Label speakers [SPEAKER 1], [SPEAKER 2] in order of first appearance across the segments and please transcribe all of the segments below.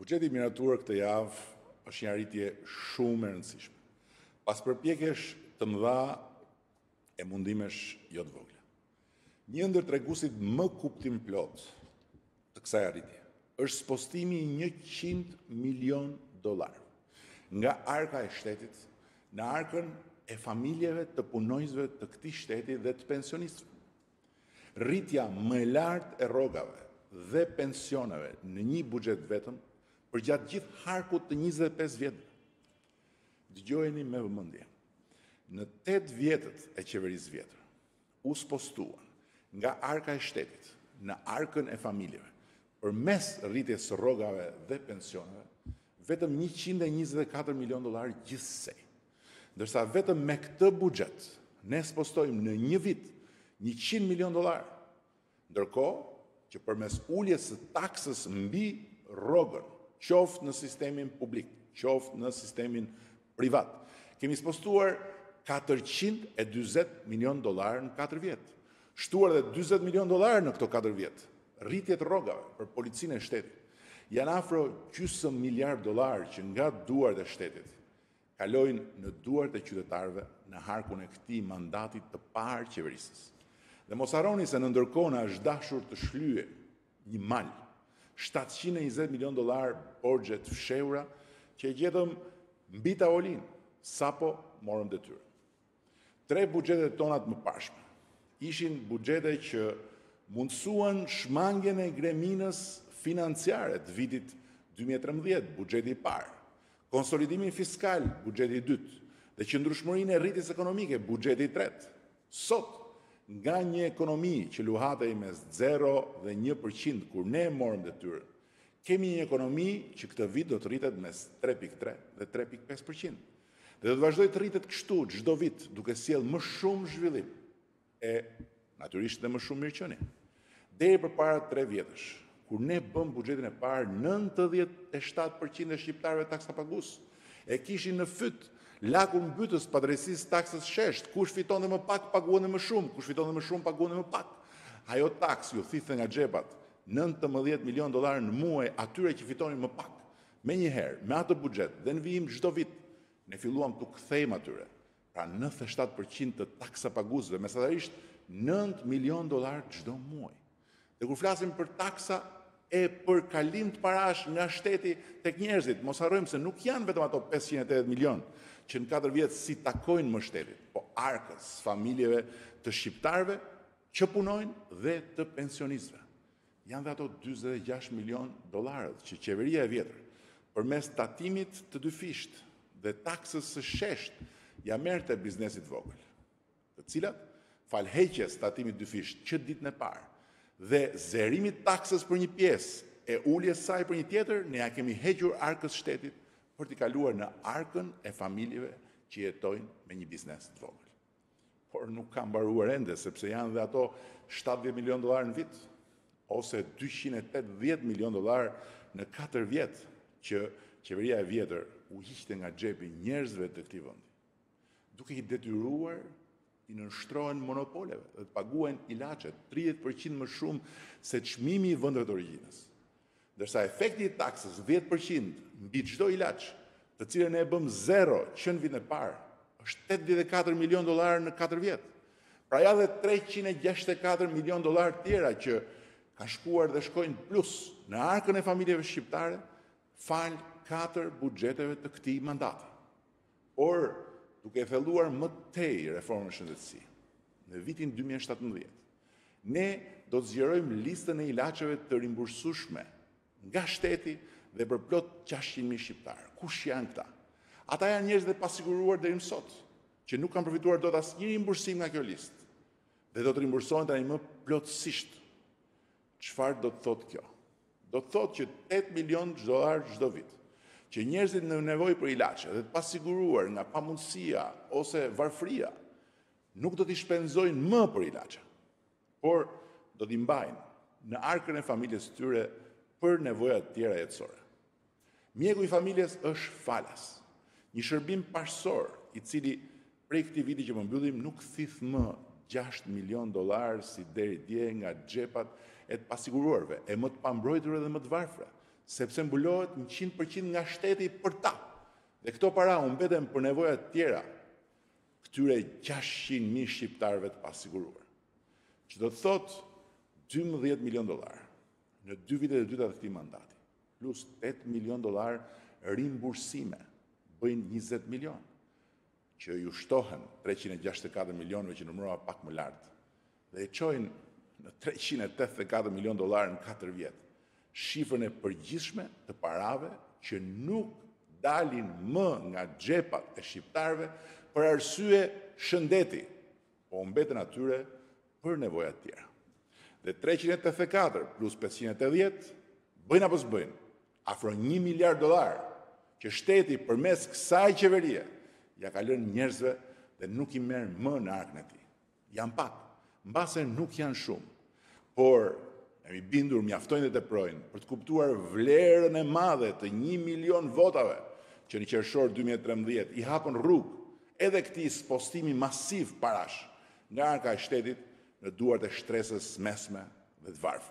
[SPEAKER 1] Buxheti miratur këtë javë është një arritje shumë e rëndësishme. Pas përpjekjesh të mëdha e mundimesh jo të vogla. Një ndër treguesit më kuptim plot të kësaj arritje është spostimi i $100 milion nga arka e shtetit në arkën e familjeve të punonjësve të këtij shteti dhe të pensionistëve. Rritja më e lartë e rrogave dhe pensioneve në një buxhet vetëm përgjatë gjithë harkut të 25 vjetëve. Dëgjojeni me vëmendje. Në 8 vjetët e qeverisë vjetër, u spostuan nga arka e shtetit në arkën e familjeve, përmes rritjes së rrogave dhe pensioneve, vetëm $124 milion gjithsej. Ndërsa vetëm me këtë buxhet ne spostojmë në një vit $100 milion, ndërkohë që përmes uljes së taksës mbi rrogën, qoftë në sistemin publik, qoftë në sistemin privat, kemi spostuar $440 milion në 4 vjet. Shtuar dhe $40 milion në këto 4 vjet. Rritjet rrogave për policinë e shtetit janë afro $200 miliard që nga duart e shtetit kalojnë në duart e qytetarëve në harkun e këtij mandati të parë qeverisës. Dhe mos harroni se në ndërkohë na është dashur të shlyhe një mal $720 milion borxhe të fshehura që e gjetëm mbi tavolinë sapo morëm detyrë. 3 buxhetet tona të mëparshme ishin buxhete që mundësuan shmangjen e greminës financiare të vitit 2013, buxheti i parë, konsolidimin fiskal, buxheti i dytë, dhe qëndrueshmërinë e rritjes ekonomike, buxheti i tretë. Sot, nga një ekonomi që luhatej mes 0 dhe 1% kur ne morëm detyrën, kemi një ekonomi që këtë vit do të rritet mes 3.3 dhe 3.5%. Dhe do të vazhdoj të rritet kështu çdo vit, duke sjellë më shumë zhvillim e natyrisht dhe më shumë mirëqenie. Deri përpara 3 vjetësh, kur ne bëm buxhetin e parë, 97% e shqiptarëve taksapagues e kishin në fyt lakun mbytës padrejtisë taksës shesht. Kush fitonte më pak paguante më shumë, kush fitonte më shumë paguante më pak. Ajo taksë ju thithë nga xhepat $19 milion në muaj atyre që fitonin më pak. Menjëherë, me atë buxhet dhe në vijim çdo vit, ne filluam të kthejmë atyre. Pra 97% të taksapaguesve, mesatarisht $9 milion çdo muaj. Dhe kur flasim për taksa e për kalim të parash nga shteti tek njerëzit, mos harrojmë se nuk janë vetëm ato 580 milion që në 4 vjet si takojnë më shtetit, po arkës familjeve të shqiptarëve që punojnë dhe të pensionistëve. Janë dhe ato $46 milion që qeveria e vjetër, përmes tatimit të dyfisht dhe taksës së shesht, ja merrte biznesit vogël, të cilat, fal heqjes tatimit dyfisht që ditën e parë, dhe zerimit taksës për një pjesë e uljes saj për një tjetër, ne ja kemi hequr arkës shtetit për t'i kaluar në arkën e familjeve që jetojnë me një biznes të vogël. Por nuk ka mbaruar ende, sepse janë dhe ato $70 milion në vit, ose $280 milion në 4 vjet që qeveria e vjetër u hiqte nga xhepi njerëzve të këtij vendi, duke i detyruar i nënshtrohen monopoleve dhe të paguajnë ilaçet 30% më shumë se çmimi i vendeve të origjinës. Ndërsa efekti i taksës 10% mbi çdo ilaç, të cilën ne e bëm 0 që në vitin e parë, është $84 milion në 4 vjet. Pra ja dhe $364 milion tjera që kanë shkuar dhe shkojnë plus në arkën e familjeve shqiptare, fal 4 buxheteve të këtij mandati. Por duke thelluar më tej reformën shëndetësie, në vitin 2017, ne do të zgjerojmë listën e ilaçeve të rimbursueshme nga shteti dhe për plot 600.000 shqiptarë. Kush janë këta? Ata janë njerëz të pasiguruar deri më sot, që nuk kanë përfituar dot asnjë rimbursim nga kjo listë dhe do të rimbursohen tani më plotësisht. Çfarë do të thotë kjo? Do të thotë që $8 milion çdo vit, që njerëzit në nevojë për ilaçe dhe të pasiguruar nga pamundësia ose varfëria nuk do t'i shpenzojnë më për ilaçe, por do t'i mbajnë në arkën e familjes së tyre për nevojat tjera jetësore. Mjeku i familjes është falas, një shërbim paqësor i cili prej këtij viti që po mbyllim nuk thith më $6 milion si deri dje nga xhepat e të pasiguruarve, e më të pambrojtura dhe më të varfra, sepse mbulohet 100% nga shteti për ta. Dhe këto para u mbeten për nevojat tjera këtyre 600.000 shqiptarëve të pasiguruar. Që do të thotë $12 milion në 2 vitet e dyta të këtij mandati, plus $8 milion rimbursime, bëjnë 20 milion, që ju shtohen 364 milionëve që numërova pak më lartë, dhe e çojnë në $384 milion në 4 vjet. Shifrën e përgjithshme të parave që nuk dalin më nga xhepat e shqiptarëve për arsye shëndeti, po mbeten atyre për nevojat tjera. Dhe 384 plus 580 bëjnë apo s'bëjnë? Afro $1 miliard që shteti përmes kësaj qeverie ja ka lënë njerëzve dhe nuk i merr më në arkën e tij. Janë pak, mbase nuk janë shumë, por jemi bindur mjaftojnë dhe teprojnë për të kuptuar vlerën e madhe të 1 milion votave që në qershor 2013 i hapën rrugë edhe këtij spostimi masiv parash nga arka e shtetit në duart e shtresës mesme dhe të varfër.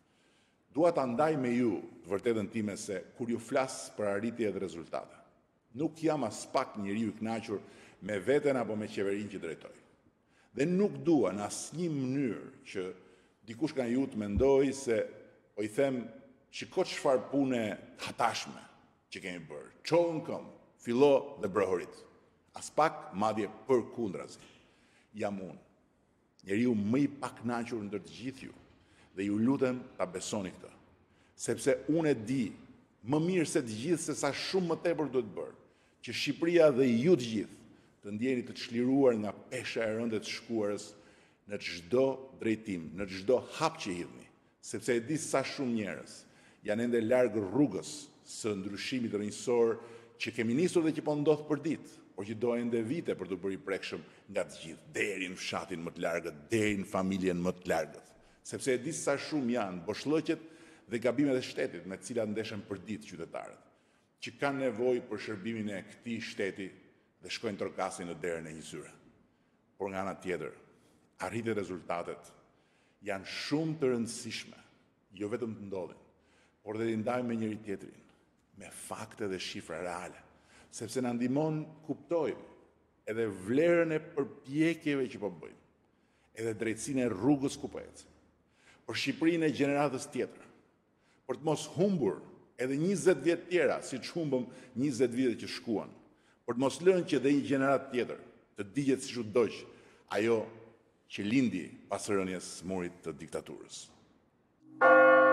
[SPEAKER 1] Dua ta ndaj me ju të vërtetën time se kur ju flas për arritje dhe rezultate, nuk jam as pak njeriu i kënaqur me veten apo me qeverinë që drejtoj. Dhe nuk dua në asnjë mënyrë që dikush nga ju të mendoj se po i them shiko çfarë pune hatashme që kemi bërë. Çohën këmbë, fillo dhe brohorit. As pak, madje përkundrazi. Jam unë, njeriu më i pakënaqur ndër të gjithë ju, dhe ju lutem ta besoni këtë, sepse unë e di më mirë se të gjithë se sa shumë më tepër duhet bërë, që Shqipëria dhe ju të gjithë të ndjeni të çliruar nga pesha e rënde të shkuarës në çdo drejtim, në çdo hap që hidhni, sepse e di sa shumë njerëz janë ende larg rrugës së ndryshimit rrënjësor që kemi nisur dhe që po ndodh për ditë, por që do ende vite për të bërë i prekshëm nga të gjithë, deri në fshatin më të largët, deri në familjen më të largët. Sepse e di sa shumë janë boshllëqet dhe gabimet e shtetit me të cilat ndeshen për ditë qytetarët, që kanë nevojë për shërbimin e këtij shteti dhe shkojnë trokasin në derën e një zyre. Por nga ana tjetër, arritjet e rezultatet janë shumë të rëndësishme, jo vetëm të ndodhin, por dhe të ndajmë me njëri tjetrin, me fakte dhe shifra reale, sepse na ndihmon kuptojmë edhe vlerën e përpjekjeve që po bëjmë, edhe drejtsinë e rrugës ku po ecim, për Shqipërinë e gjeneratës tjetër, për të mos humbur edhe 20 vjet tjera, siç humbëm 20 vite që shkuan, për të mos lënë që dhe një gjenerat tjetër të digjet siç u doq ajo që lindi pas rënies së murit të diktaturës.